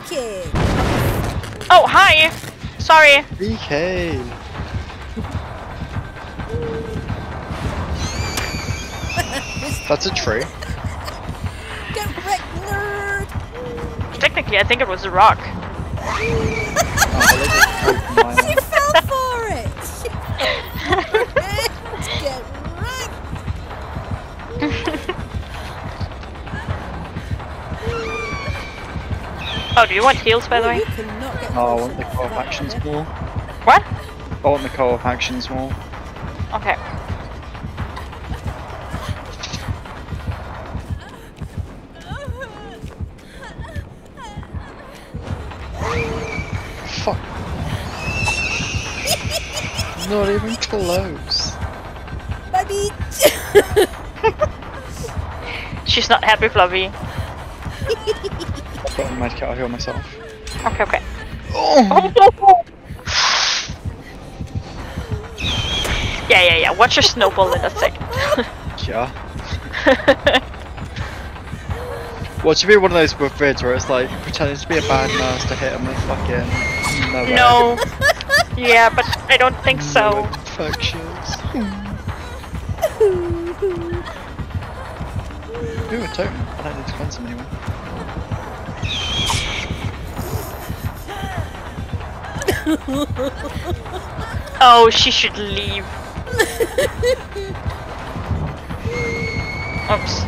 kid. Oh, hi! Sorry. BK. That's a tree. Get wrecked, nerd! Technically, I think it was a rock. She fell for it! She fell for it! Get wrecked! Oh, do you want heals, by the way? You cannot get Oh, I close want the enough to co-op that actions bit. more. What? I want the co-op actions more. Okay. Fuck. Not even close. Baby! She's not happy, Fluffy. I've got a medkit, I'll heal myself. Okay, okay. Oh! Yeah. Watch your snowball in a second. Yeah. Watch it be one of those with vids where it's like pretending to be a bad nurse to hit him with fucking No. Yeah, but I don't think so. Infections. Ooh, a totem. I don't need to cleanse him anymore. Oh, she should leave. Oops.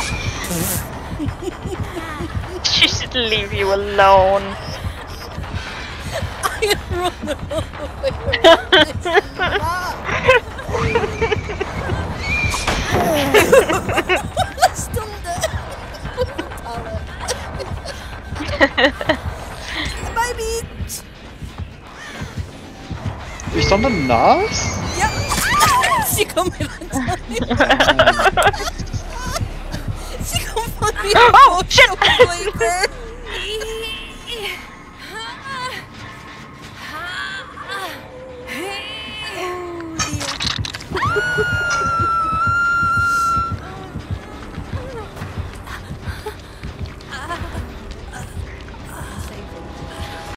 She should leave you alone. I run away Stunned it. Baby! You stunned a nurse? Yep! She got me that time. She got me Oh, shit! flavor.